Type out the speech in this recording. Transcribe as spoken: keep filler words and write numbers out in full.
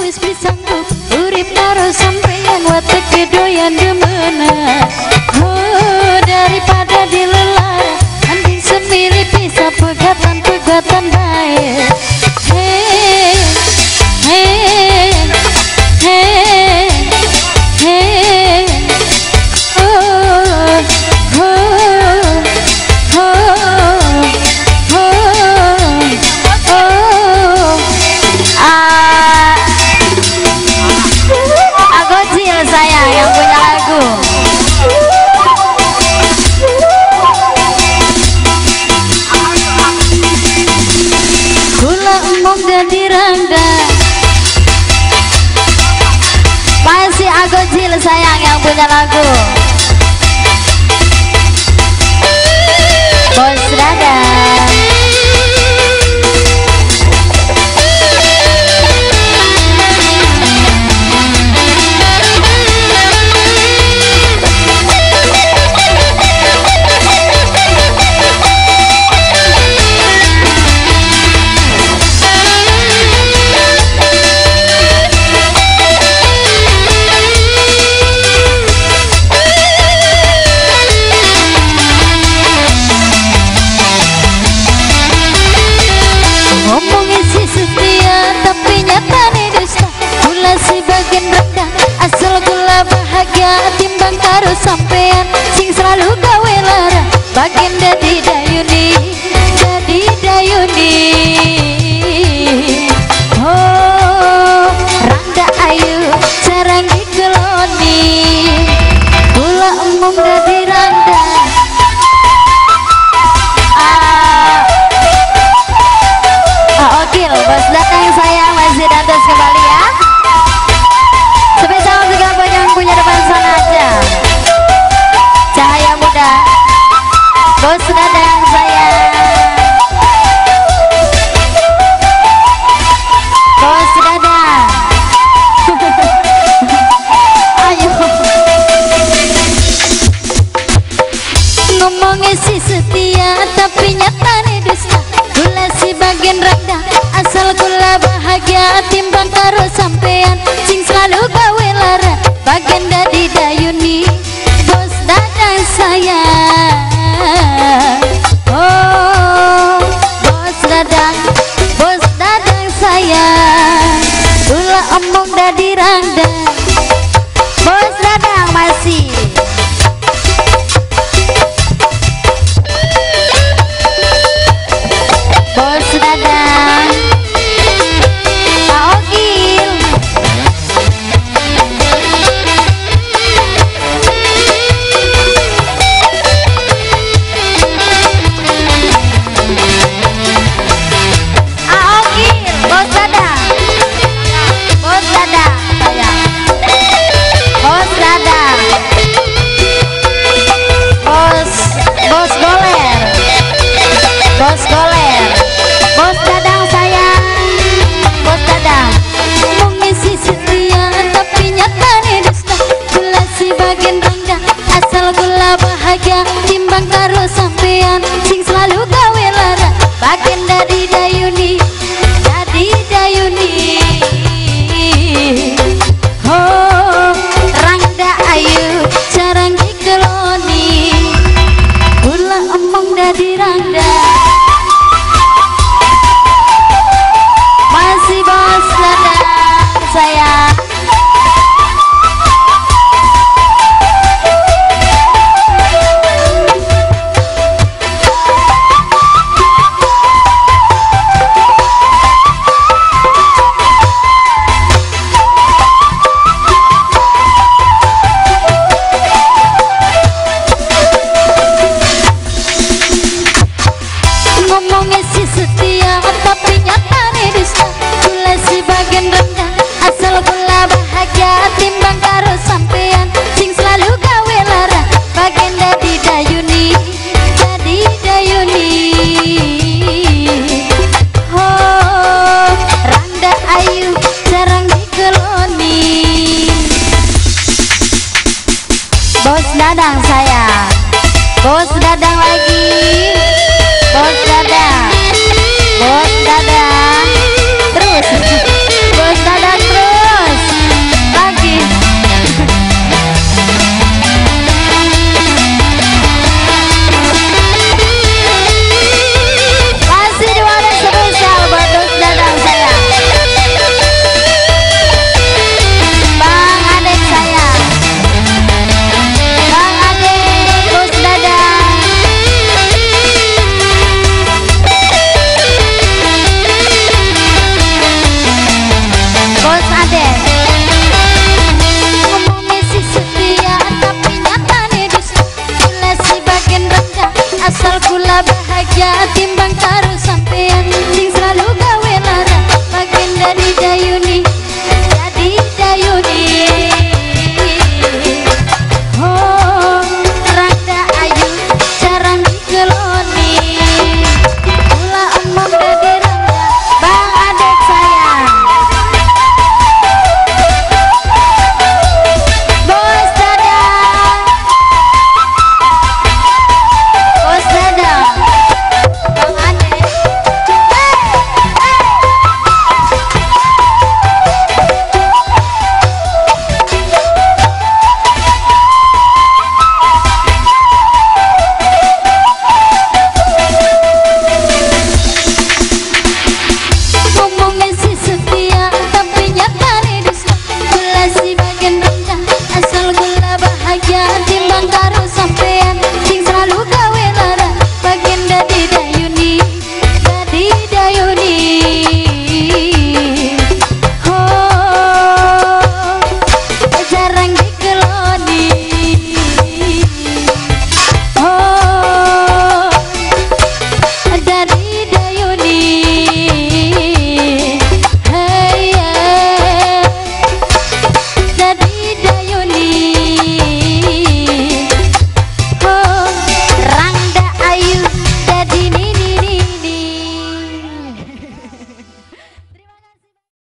wis bisa urip karo sampeyan watek doyan demenan. Oh, daripada dilelara mending sendiri bisa pegatan-pegatan baik. Hey, hey, hey, hey. Oh, oh, oh, oh, oh. Ah, aku Jil saya yang punya lagu. Gula emong jadi rangga. Masih aku Jil sayang yang punya lagu. Bos Radang. Ngomongin si setia tapi nyatane dusta. Gula si bagian rendah asal gula bahagia timbang karo sampean sing selalu gawe lara. Bagian dadi dayuni, dadi dayuni. Oh, rangga ayu jarang dikeloni. Gula emong dadi rangga. Okil, bos datang saya masih datang kembali ya. Spesial juga buat yang punya depan sana aja. Cahaya muda, bos datang saya. Bos datang. Ayo. Ngomongin si setia tapi nyatane dusta. Gula si bagian rendah asal gula bahagia timbang karo sampean sing selalu